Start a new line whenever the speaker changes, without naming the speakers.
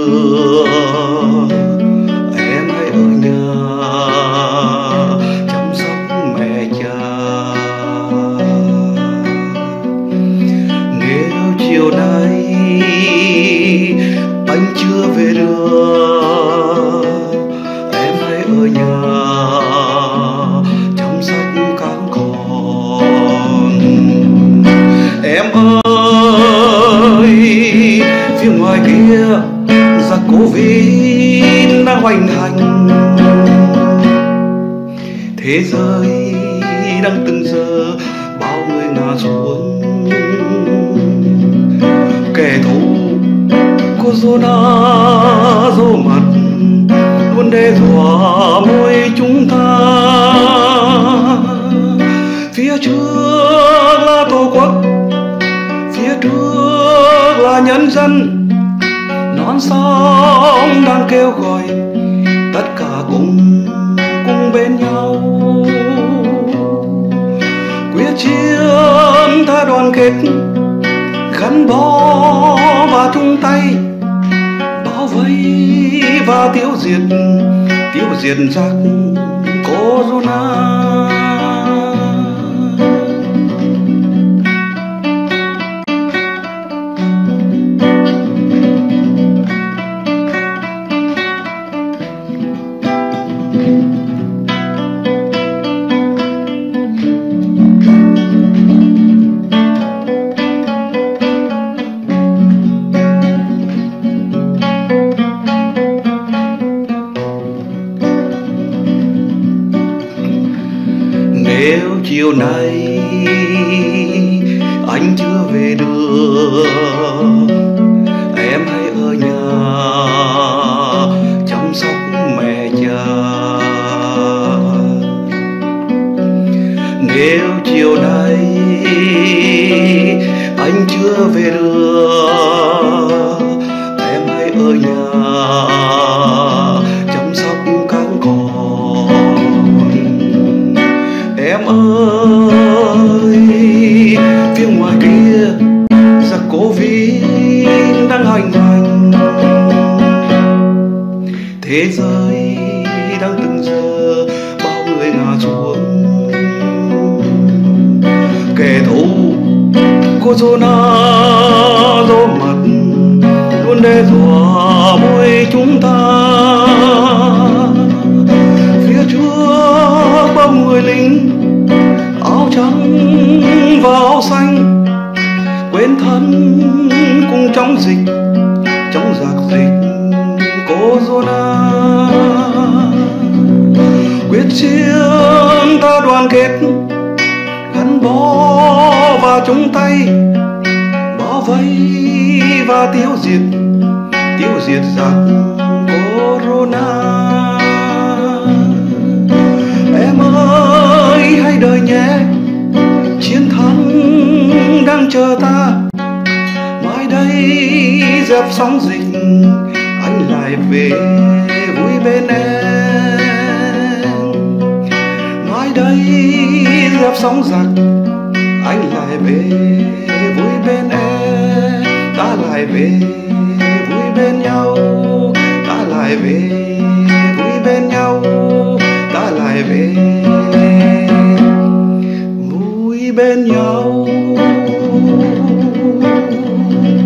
đưa, em hãy ở nhà chăm sóc mẹ cha. Nếu chiều nay anh chưa về đưa, em hãy ở nhà chăm sóc các con. Em ơi, phía ngoài kia giặc Covid đang hoành hành, thế giới đang từng giờ bao người ngã xuống. Kẻ thù Corona rô mặt luôn đe dọa mỗi chúng ta. Phía trước là Tổ quốc, phía trước là nhân dân, non sông đang kêu gọi tất cả cùng bên nhau. Quyết chiến ta đoàn kết, gắn bó và chung tay bảo vệ và tiêu diệt giặc Corona. Nếu chiều nay anh chưa về đưa, em hãy ở nhà chăm sóc mẹ cha. Nếu chiều nay anh chưa về đưa, em hãy ở nhà chăm sóc các con. Em ơi, phía ngoài kia giặc Covid đang hoành hành, thế giới đang từng giờ bao người ngã xuống. Kẻ thù Corona rô mặt luôn đe dọa mỗi chúng ta. Phía trước bao người lính áo trắng và áo xanh quên thân cùng chống giặc dịch Corona. Quyết chiến ta đoàn kết, gắn bó và chung tay bảo vệ và tiêu diệt giặc Corona. Em ơi, hãy đợi nhé, chiến thắng đang chờ ta. Mai đây dẹp sóng dịch, anh lại về vui bên em. Mai đây dẹp sóng giặc, anh lại về vui bên em. Ta lại về vui bên nhau, ta lại về vui bên nhau, ta lại về vui bên nhau.